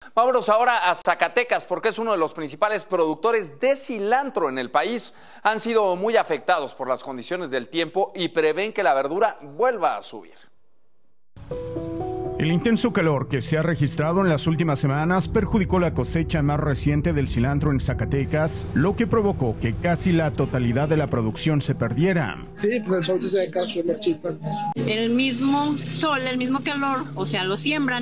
Vámonos ahora a Zacatecas, porque es uno de los principales productores de cilantro en el país. Han sido muy afectados por las condiciones del tiempo y prevén que la verdura vuelva a subir. El intenso calor que se ha registrado en las últimas semanas perjudicó la cosecha más reciente del cilantro en Zacatecas, lo que provocó que casi la totalidad de la producción se perdiera. Sí, pues el sol se seca, se marchita. El mismo sol, el mismo calor, o sea, lo siembran,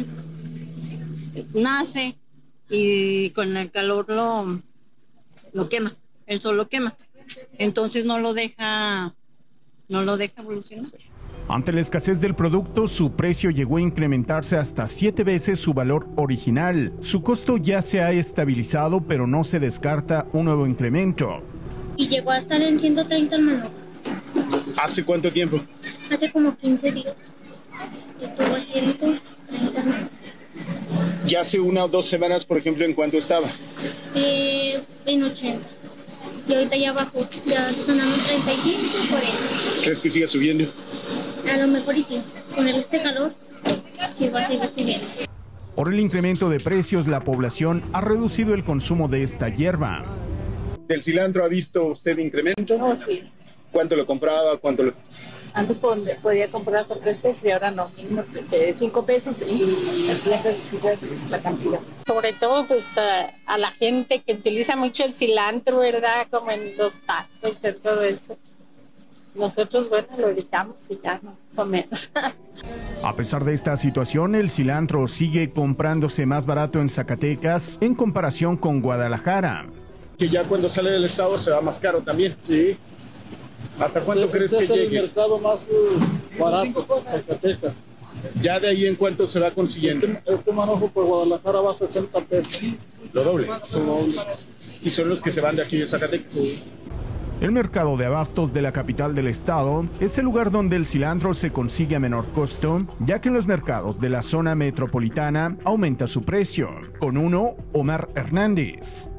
nace y con el calor lo quema, el sol lo quema, entonces no lo deja evolucionar. Ante la escasez del producto, su precio llegó a incrementarse hasta 7 veces su valor original. Su costo ya se ha estabilizado, pero no se descarta un nuevo incremento. Y llegó a estar en 130 el menor. ¿Hace cuánto tiempo? Hace como 15 días. Estuvo a 130 menor. Ya hace 1 o 2 semanas, por ejemplo, ¿en cuánto estaba? En 80. Y ahorita ya bajó, ya están dando 35, 40. ¿Crees que siga subiendo? A lo mejor y sí, con este calor, sí va a seguir subiendo. Por el incremento de precios, la población ha reducido el consumo de esta hierba. ¿Del cilantro ha visto usted incremento? Oh, sí. ¿Cuánto lo compraba? Antes podía comprar hasta 3 pesos y ahora no, mínimo de 5 pesos y el tiempo de la cantidad. Sobre todo pues a la gente que utiliza mucho el cilantro, ¿verdad? Como en los tacos y todo eso. Nosotros, bueno, lo evitamos y ya no comemos. A pesar de esta situación, el cilantro sigue comprándose más barato en Zacatecas en comparación con Guadalajara. Que ya cuando sale del estado se va más caro también. Sí. ¿Hasta cuánto crees que llegue? llegue? Es el mercado más barato, Zacatecas. ¿Ya de ahí en cuánto se va consiguiendo? Este manojo por Guadalajara va a 60 pesos. Lo doble. Lo doble. Y son los que se van de aquí de Zacatecas. Sí. El mercado de abastos de la capital del estado es el lugar donde el cilantro se consigue a menor costo, ya que en los mercados de la zona metropolitana aumenta su precio. Con uno, Omar Hernández.